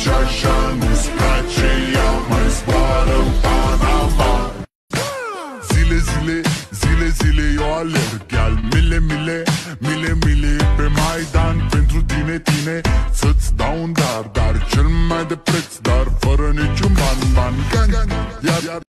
Nici așa nu-ți place, ea mai zboară în Panama. Zile, zile, zile, zile eu alerg, al mile, mile, mile, mile pe Maidan pentru tine, tine. Să-ți dau un dar, dar cel mai de preț, dar fără niciun ban, ban, gan, gan. Iar